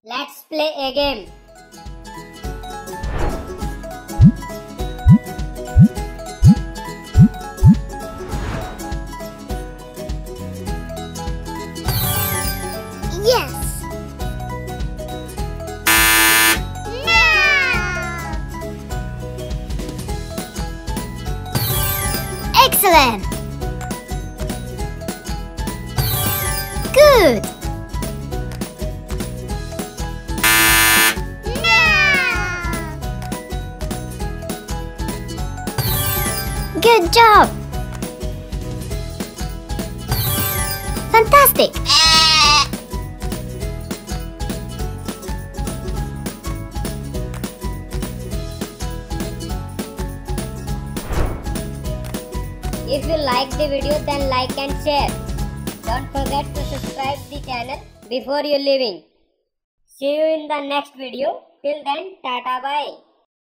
Let's play a game. Yes. No. Excellent. Good. Good job! Fantastic! If you like the video, then like and share. Don't forget to subscribe the channel before you leaving. See you in the next video. Till then, tata bye.